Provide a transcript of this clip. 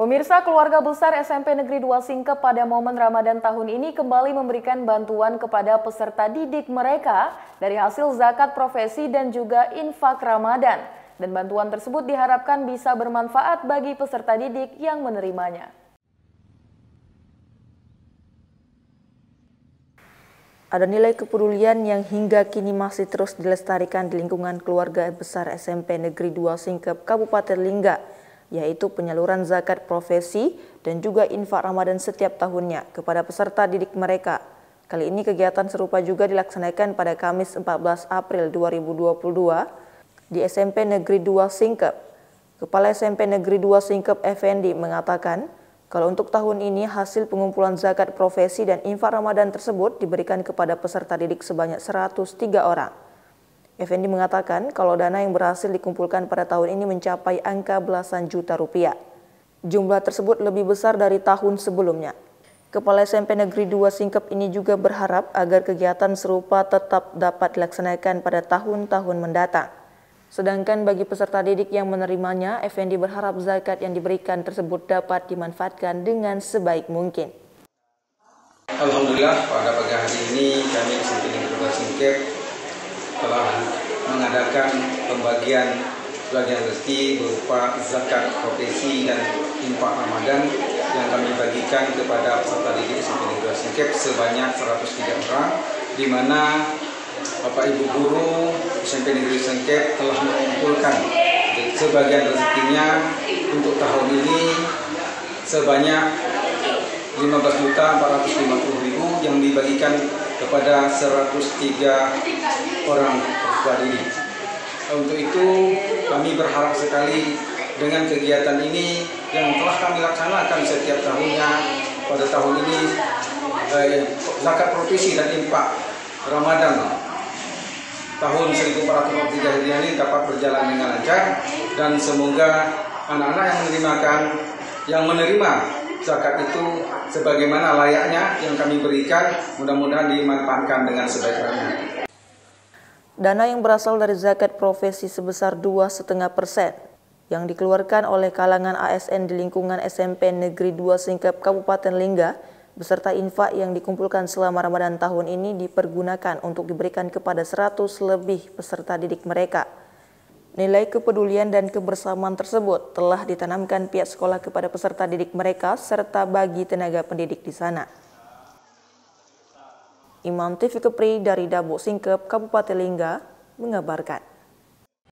Pemirsa, keluarga besar SMP Negeri 2 Singkep pada momen Ramadan tahun ini kembali memberikan bantuan kepada peserta didik mereka dari hasil zakat profesi dan juga infak Ramadan. Dan bantuan tersebut diharapkan bisa bermanfaat bagi peserta didik yang menerimanya. Ada nilai kepedulian yang hingga kini masih terus dilestarikan di lingkungan keluarga besar SMP Negeri 2 Singkep, Kabupaten Lingga, yaitu penyaluran zakat profesi dan juga infak Ramadan setiap tahunnya kepada peserta didik mereka. Kali ini kegiatan serupa juga dilaksanakan pada Kamis 14 April 2022 di SMP Negeri 2 Singkep. Kepala SMP Negeri 2 Singkep Effendi mengatakan, kalau untuk tahun ini hasil pengumpulan zakat profesi dan infak Ramadan tersebut diberikan kepada peserta didik sebanyak 103 orang. Effendi mengatakan kalau dana yang berhasil dikumpulkan pada tahun ini mencapai angka belasan juta rupiah. Jumlah tersebut lebih besar dari tahun sebelumnya. Kepala SMP Negeri 2 Singkep ini juga berharap agar kegiatan serupa tetap dapat dilaksanakan pada tahun-tahun mendatang. Sedangkan bagi peserta didik yang menerimanya, Effendi berharap zakat yang diberikan tersebut dapat dimanfaatkan dengan sebaik mungkin. Alhamdulillah, pada pagi hari ini kami SMP Negeri 2 Singkep telah mengadakan pembagian rezeki berupa zakat profesi dan infak Ramadan yang kami bagikan kepada peserta didik SMP Negeri 2 Singkep sebanyak 103 orang, di mana Bapak Ibu Guru SMP Negeri Singkep telah mengumpulkan sebagian rezekinya untuk tahun ini sebanyak 15.450.000 yang dibagikan kepada 103 orang peserta didik. Untuk itu kami berharap sekali dengan kegiatan ini yang telah kami laksanakan setiap tahunnya pada tahun ini zakat profesi dan infak Ramadan tahun 1443 Hijriah ini dapat berjalan dengan lancar, dan semoga anak-anak yang menerima zakat itu sebagaimana layaknya yang kami berikan, mudah-mudahan dimanfaatkan dengan sebaik-baiknya. Dana yang berasal dari zakat profesi sebesar 2,5% yang dikeluarkan oleh kalangan ASN di lingkungan SMP Negeri 2 Singkep Kabupaten Lingga beserta infak yang dikumpulkan selama Ramadan tahun ini dipergunakan untuk diberikan kepada 100 lebih peserta didik mereka. Nilai kepedulian dan kebersamaan tersebut telah ditanamkan pihak sekolah kepada peserta didik mereka serta bagi tenaga pendidik di sana. Imam TV Kepri dari Dabuk Singkep, Kabupaten Lingga, mengabarkan.